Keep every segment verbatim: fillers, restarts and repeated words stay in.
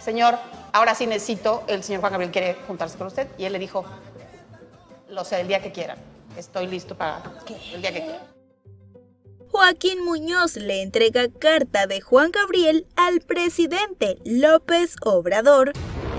señor, ahora sí necesito, el señor Juan Gabriel quiere juntarse con usted. Y él le dijo, lo sé, el día que quieran. Estoy listo para el día que quieran. Joaquín Muñoz le entrega carta de Juan Gabriel al presidente López Obrador.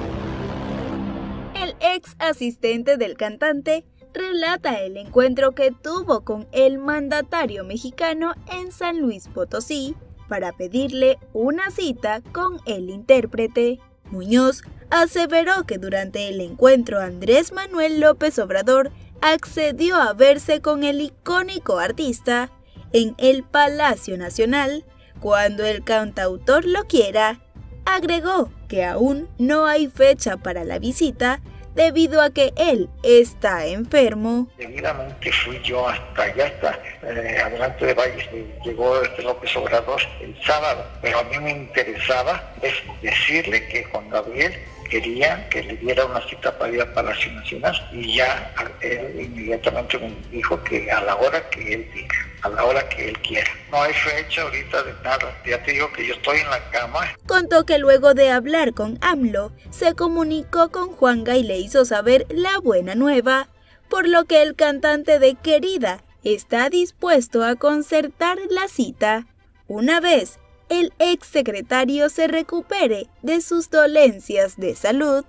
El ex asistente del cantante relata el encuentro que tuvo con el mandatario mexicano en San Luis Potosí para pedirle una cita con el intérprete. Muñoz aseveró que durante el encuentro Andrés Manuel López Obrador accedió a verse con el icónico artista en el Palacio Nacional cuando el cantautor lo quiera. Agregó que aún no hay fecha para la visita debido a que él está enfermo. Debidamente fui yo hasta allá, hasta eh, adelante de Valles, llegó este López Obrador el sábado, pero a mí me interesaba es decirle que Juan Gabriel quería que le diera una cita para ir a Palacio Nacional y ya él inmediatamente me dijo que a la hora que él diga, a la hora que él quiera. No hay fecha ahorita de nada, ya te digo que yo estoy en la cama. Contó que luego de hablar con AMLO, se comunicó con Juanga y le hizo saber la buena nueva, por lo que el cantante de Querida está dispuesto a concertar la cita una vez el exsecretario se recupere de sus dolencias de salud.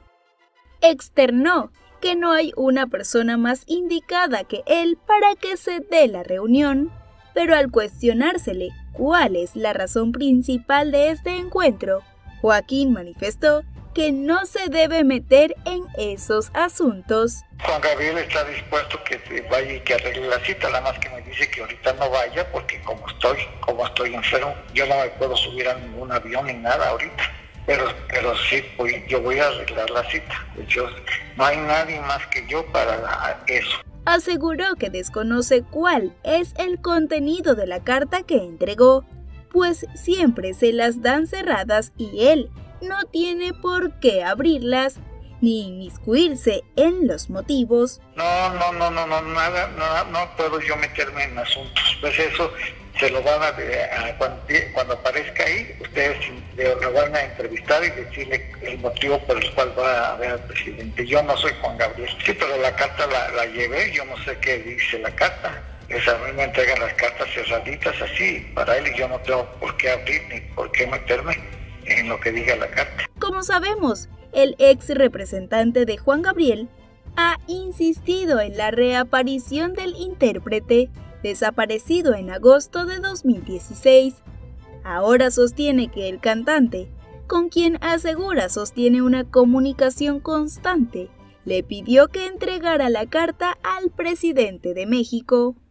Externó que no hay una persona más indicada que él para que se dé la reunión, pero al cuestionársele cuál es la razón principal de este encuentro, Joaquín manifestó que no se debe meter en esos asuntos. Juan Gabriel está dispuesto que vaya y que arregle la cita, nada más que me dice que ahorita no vaya porque como estoy, como estoy enfermo, yo no me puedo subir a ningún avión ni nada ahorita. Pero, pero sí, pues, yo voy a arreglar la cita. Yo, no hay nadie más que yo para eso. Aseguró que desconoce cuál es el contenido de la carta que entregó, pues siempre se las dan cerradas y él no tiene por qué abrirlas ni inmiscuirse en los motivos. No, no, no, no, no, nada, nada, no puedo yo meterme en asuntos. Pues eso se lo van a, a cuando, cuando aparezca ahí, ustedes lo van a entrevistar y decirle el motivo por el cual va a ver al presidente. Yo no soy Juan Gabriel. Sí, pero la carta la, la llevé, yo no sé qué dice la carta. Es a mí me entregan las cartas cerraditas así para él y yo no tengo por qué abrir ni por qué meterme en lo que diga la carta. Como sabemos, el ex representante de Juan Gabriel ha insistido en la reaparición del intérprete desaparecido en agosto de dos mil dieciséis. Ahora sostiene que el cantante, con quien asegura sostiene una comunicación constante, le pidió que entregara la carta al presidente de México.